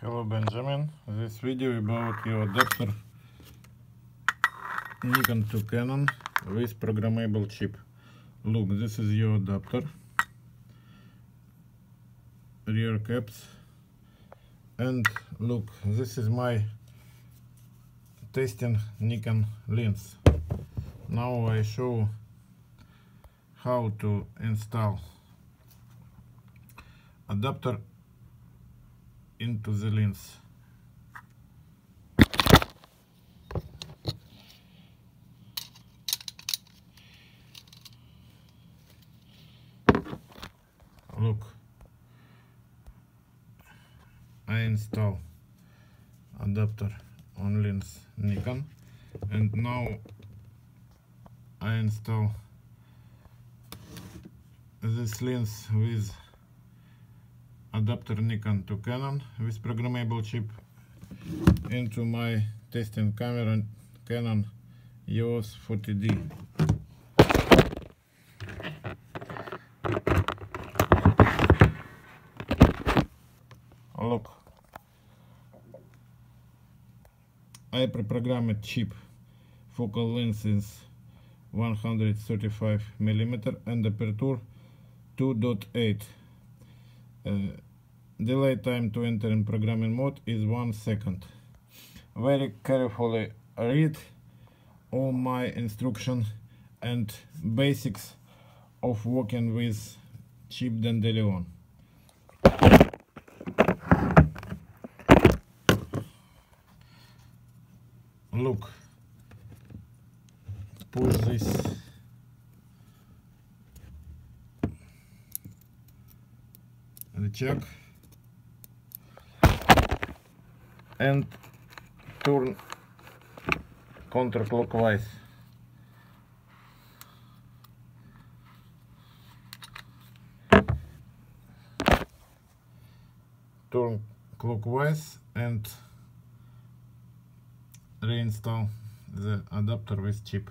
Hello Benjamin, this video about your adapter Nikon to Canon with programmable chip. Look, this is your adapter, rear caps, and look, this is my testing Nikon lens. Now I show how to install adapter into the lens. Look, I install adapter on lens Nikon, and now I install this lens with adapter Nikon to Canon with programmable chip into my testing camera Canon EOS 40D. Look, I pre-programmed chip. Focal length is 135 mm and aperture 2.8. Delay time to enter in programming mode is 1 second. Very carefully read all my instructions and basics of working with chip Dandelion. Look, push this the check and turn counterclockwise. Turn clockwise and reinstall the adapter with chip.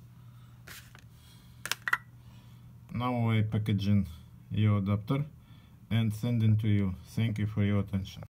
Now I packaging your adapter and sending to you. Thank you for your attention.